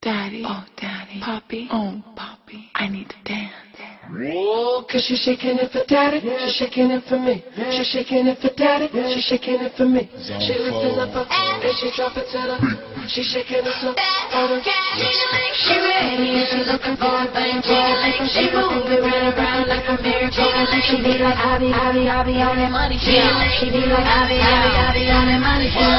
Daddy, oh daddy, Poppy, oh Poppy, I need to dance. Cause she's shaking it for daddy, she's shaking it for me. She's shaking it for daddy, she's shaking it for me. She lifting up her and she drop it to the. She's shaking it so on her. She ready and she looking for a thing. She moving right around like a miracle. She be like I be on that money shit. She be like I be on that money shit.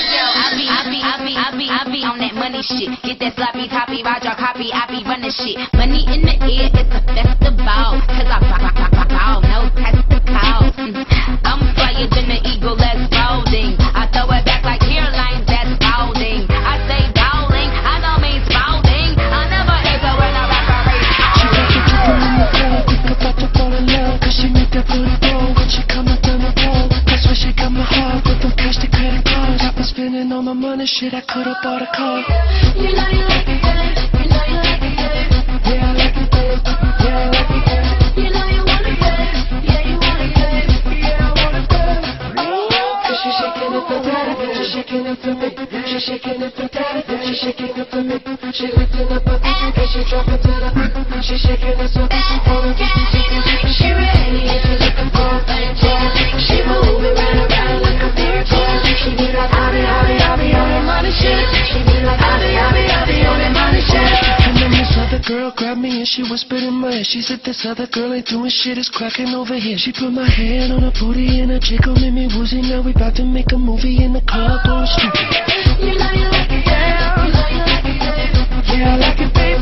I be on that money shit. Get that sloppy toppy, ride your copy. I be running shit. Money in the air, it's a festival. Cause I bow, no testicles. I'm flyer than the eagle that's folding. I throw it back like hairlines that's folding. I say bowling, I don't mean spouting. I never ever when I rap a race. She got you dripping in the floor, think about to fall in love. Cause she make that booty roll when she come up down the pole. That's why she got my heart with them cash to credit cards. I've been spending all my money, shit, I could've bought a car. You know you like it, babe. You know you like it, babe. Yeah, I like it, babe. Yeah, I like it, babe. You know you want it, babe. Yeah, you want it, babe. Yeah, I want it, babe. Cause she's shaking it for daddy, she's shaking it for me. She's shaking it for daddy, she's shaking it for me. She lifting up her and she drop it to the. She's shaking it so on her. She ready and she looking for a thing. She moving right around like a miracle. She be like I be on that money shit. She be like I be on that money shit. And then this other girl grabbed me and she whispered in my ear. She said this other girl ain't doing shit, it's cracking over here. She put my hand on her booty and her jiggle made me woozy. Now we about to make a movie in the club going stupid. You know you like it, yeah. You know you like it, yeah. Yeah, I like it, baby.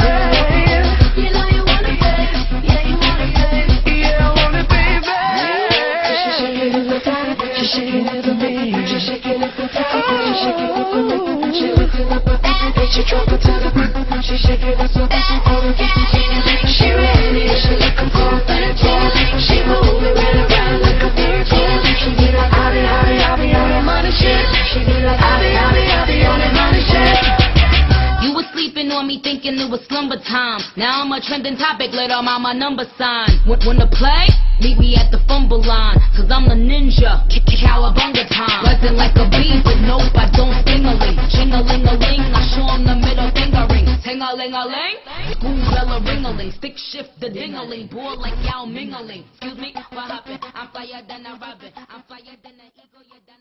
You know you want it, babe. Yeah, you want it, babe. Yeah, I want it, baby. She's shaking it for daddy, she's shaking it for me. She's shaking it for daddy, she's shaking it for me. She lifting up her and she drop it to the. She's shaking it so on her. She ready and she looking for a thing. She moving right around like a miracle. She be like I be on that money shit. She be like I be on that money shit. You was sleeping on me thinking it was slumber time. Now I'm a trending topic, little mama number sign. When to play? Meet me at the fumble line. Cause I'm the ninja, cowabunga time. Wasn't like a bee, but nope, I don't sting-a-ling. Ching-a-ling-a-ling, I show 'em the middle finger ring. Ting-a-ling-a-ling, school bell a ring-a-ling. Stick shift the ding-a-ling, boy like Yao Ming-a-ling. Excuse me, what happened? I'm flyer than a rabbit, I'm flyer than an eagle,